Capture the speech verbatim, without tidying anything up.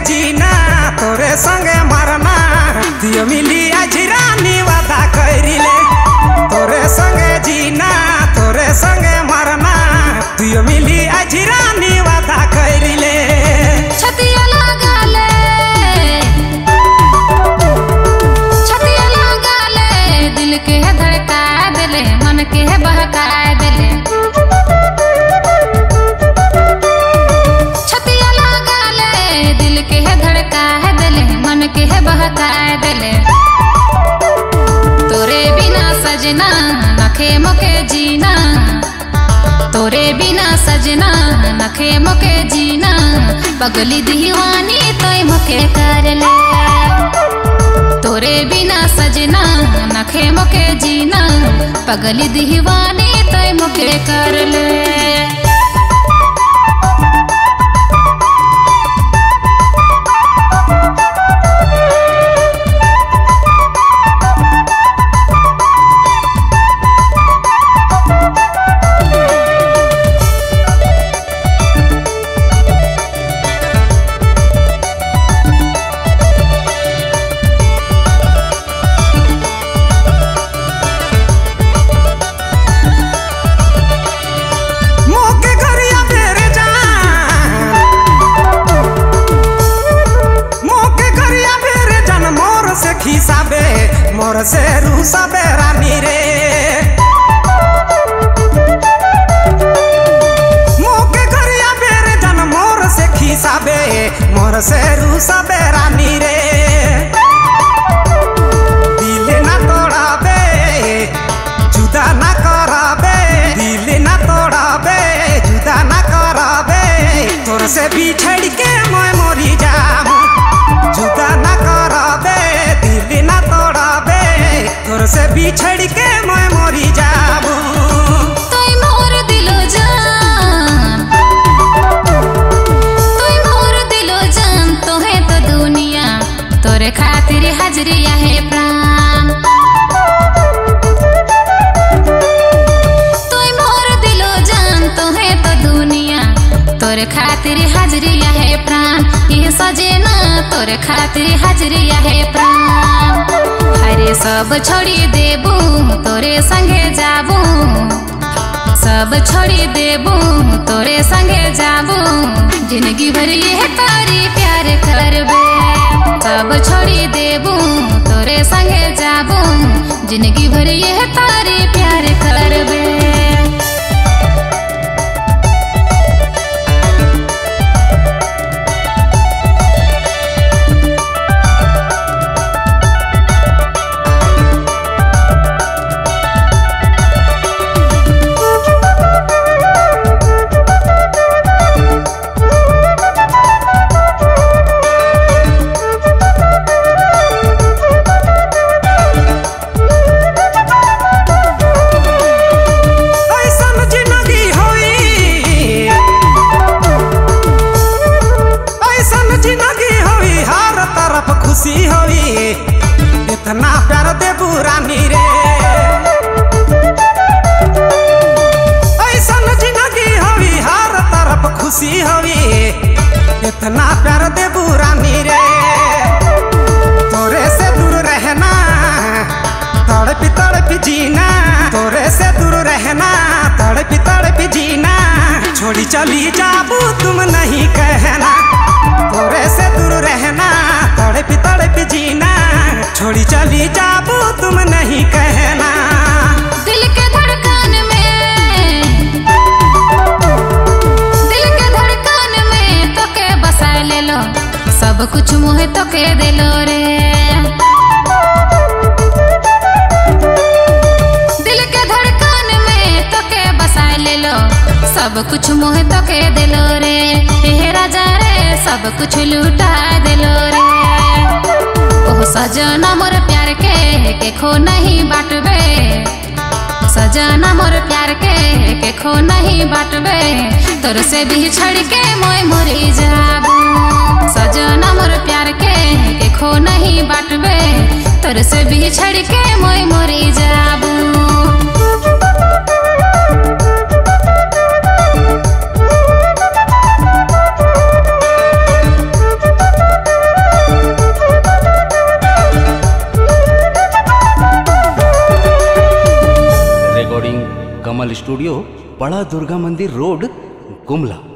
जीना तोरे संगे मरना दियो मिली अजरानी वादा करिले तोरे संगे जीना तोरे संगे मरना दियो मिली अजरानी वादा करिले छतिया लगाले छतिया लगाले दिल के धड़का दिले मन के बहका दिले छतिया लगाले दिल के धड़का दिले मन के बहका दिले तोरे बिना सजना नखे मुके जीना तोरे बिना सजना नखे मुके जीना पगली दीवानी तोय मुके कर ले तोरे बिना सजना नखे मुके जीना पगली दीवानी तोय मुके कर ले खिसाबे मोर से रूसाबे रानी रे मोके घरिया बेरे जन मोर से खिसाबे मोर से रूसाबे रानी रे दिल ना तोड़ाबे जुदा ना कराबे दिल ना तोड़ाबे जुदा ना कराबे तोर से बिछड़ के मैं मरी जाऊं जुदा ना कराबे दिल ना तोड़ाबे तोर से बिछड़ के मैं मरी जाबू तोय मोर दिलो जान तोय मोर दिलो जान तोहे तो दुनिया तोरे खातिर हाजरिया है प्राण तोय मोर दिलो जान तोहे तो दुनिया तोरे खातिर हाजरिया है प्राण ये सजना तोरे खातिर हाजरिया है प्राण हरे सब छोड़ी देबू तोरे संगे जाबू सब छोड़ी देबू तोरे संगे जाबू जिंदगी भर ये तारी प्यार करबे सब छोड़ी देबू तोरे संगे जाबू जिंदगी भर ये तारी प्यार करबे खुशी होई इतना प्यार देबू रानी रे ऐसन जिंदगी होई हर तरफ खुशी होई इतना प्यार देबू रानी रे तोरे से दूर रहना तड़पी तड़पी जीना तोरे से दूर रहना तड़पी तड़पी जीना छोड़ी चली जाबू तुम नहीं कहना तोरे से दूर रहना तड़पी तड़पी जीना छोड़ी चली जाबू तुम नहीं कहना दिल के धड़कन में दिल के धड़कन में तो के बसा ले लो सब कुछ मोहे तो के दे लो रे दिल के धड़कन में तो के बसा ले लो सब कुछ मोहे तो के दे लो रे हे राजा रे सब कुछ लूटा दिलो रे ओह सजना मोर प्यार के के खो नहीं बाटबे सजना मोर प्यार के के खो नहीं बाटबे तोर से बिछड़ के मोय मरी जाबू सजना मोर प्यार के के खो नहीं बाटबे तोर से बिछड़ के मोय मरी जाबू। कमल स्टूडियो, बड़ा दुर्गा मंदिर रोड, गुमला।